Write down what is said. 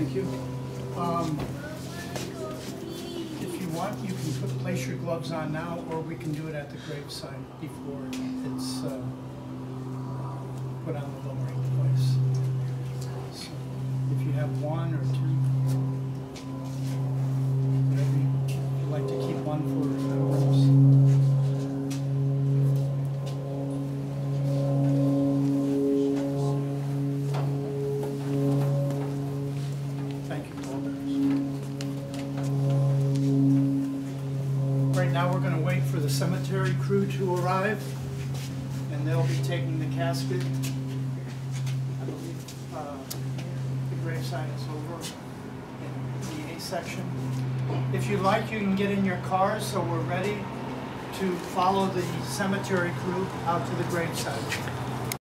Thank you. If you want, you can place your gloves on now, or we can do it at the graveside before it's put on the lowering device. So if you have one or two, whatever you'd like to keep one for remembrance. For the cemetery crew to arrive, and they'll be taking the casket. I believe the graveside is over in the A section. If you like, you can get in your cars, so we're ready to follow the cemetery crew out to the graveside.